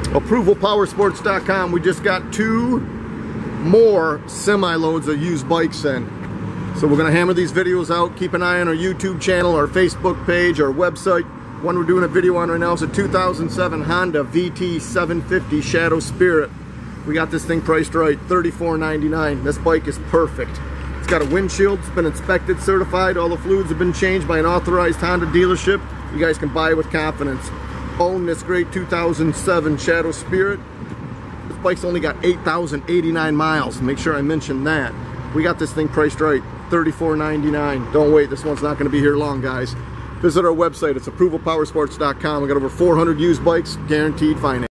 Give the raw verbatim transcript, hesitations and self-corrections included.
approval power sports dot com. We just got two more semi-loads of used bikes in. So we're going to hammer these videos out. Keep an eye on our YouTube channel, our Facebook page, our website. One we're doing a video on right now is a two thousand seven Honda V T seven fifty Shadow Spirit. We got this thing priced right, thirty-four ninety-nine. This bike is perfect. It's got a windshield, it's been inspected, certified. All the fluids have been changed by an authorized Honda dealership. You guys can buy it with confidence. Own this great two thousand seven Shadow Spirit. This bike's only got eight thousand eighty-nine miles. Make sure I mention that. We got this thing priced right, thirty-four ninety-nine. Don't wait, this one's not going to be here long, guys. Visit our website, it's approval power sports dot com. We got over four hundred used bikes, guaranteed finance.